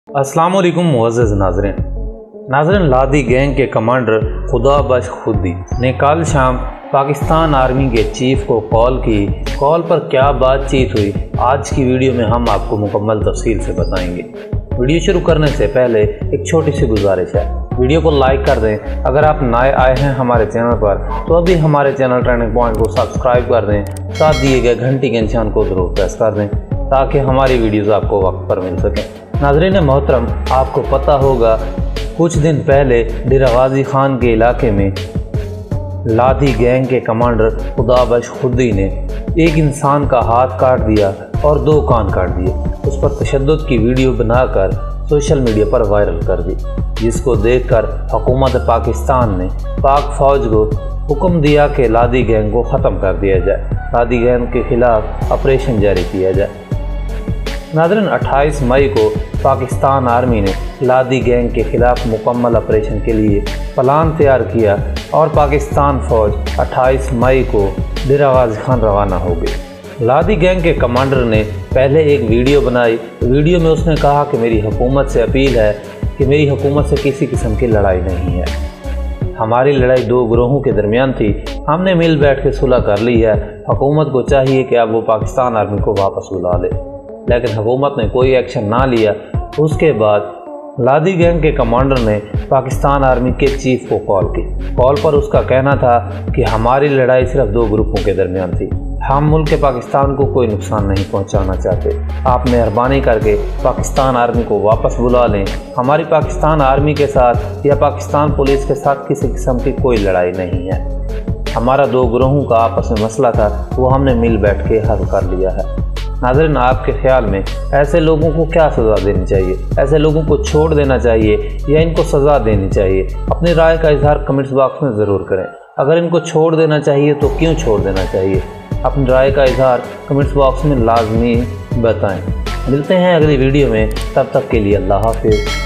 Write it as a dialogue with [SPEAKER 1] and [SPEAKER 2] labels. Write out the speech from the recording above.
[SPEAKER 1] अस्सलाम वालेकुम मुअज़्ज़ज़ नाज़रीन, लादी गैंग के कमांडर खुदा बख्श खुदी ने कल शाम पाकिस्तान आर्मी के चीफ को कॉल की। कॉल पर क्या बातचीत हुई आज की वीडियो में हम आपको मुकम्मल तफसील से बताएंगे। वीडियो शुरू करने से पहले एक छोटी सी गुजारिश है, वीडियो को लाइक कर दें। अगर आप नए आए हैं हमारे चैनल पर तो अभी हमारे चैनल टर्निंग पॉइंट को सब्सक्राइब कर दें, साथ दिए गए घंटी के निशान को ज़रूर प्रेस कर दें ताकि हमारी वीडियोज़ आपको वक्त पर मिल सकें। नाज़रीन मोहतरम, आपको पता होगा कुछ दिन पहले डेरा गाजी खान के इलाके में लादी गैंग के कमांडर खुदा बख्श खुदी ने एक इंसान का हाथ काट दिया और 2 कान काट दिए। उस पर तशद्दुद की वीडियो बनाकर सोशल मीडिया पर वायरल कर दी, जिसको देखकर हुकूमत पाकिस्तान ने पाक फ़ौज को हुक्म दिया कि लादी गैंग को ख़त्म कर दिया जाए, लादी गैंग के ख़िलाफ़ ऑपरेशन जारी किया जाए। नाज़रीन 28 मई को पाकिस्तान आर्मी ने लादी गैंग के ख़िलाफ़ मुकम्मल ऑपरेशन के लिए प्लान तैयार किया और पाकिस्तान फ़ौज 28 मई को डेरा गाजी खान रवाना हो गई। लादी गैंग के कमांडर ने पहले एक वीडियो बनाई। वीडियो में उसने कहा कि मेरी हुकूमत से अपील है कि मेरी हुकूमत से किसी किस्म की लड़ाई नहीं है, हमारी लड़ाई 2 ग्रोहों के दरमियान थी, हमने मिल बैठ के सुलह कर ली है। हुकूमत को चाहिए कि अब वो पाकिस्तान आर्मी को वापस बुला ले, लेकिन हुकूमत ने कोई एक्शन ना लिया। उसके बाद लादी गैंग के कमांडर ने पाकिस्तान आर्मी के चीफ को कॉल की। कॉल पर उसका कहना था कि हमारी लड़ाई सिर्फ 2 ग्रुपों के दरमियान थी, हम मुल्क के पाकिस्तान को कोई नुकसान नहीं पहुंचाना चाहते, आप मेहरबानी करके पाकिस्तान आर्मी को वापस बुला लें। हमारी पाकिस्तान आर्मी के साथ या पाकिस्तान पुलिस के साथ किसी किस्म की कोई लड़ाई नहीं है, हमारा 2 ग्रोहों का आपस में मसला था, वो हमने मिल बैठ के हल कर लिया है। नाज़रीन, आपके ख्याल में ऐसे लोगों को क्या सज़ा देनी चाहिए? ऐसे लोगों को छोड़ देना चाहिए या इनको सज़ा देनी चाहिए? अपनी राय का इजहार कमेंट्स बॉक्स में ज़रूर करें। अगर इनको छोड़ देना चाहिए तो क्यों छोड़ देना चाहिए? अपनी राय का इजहार कमेंट्स बॉक्स में लाजमी बताएं। मिलते हैं अगली वीडियो में, तब तक के लिए अल्लाह हाफ़िज़।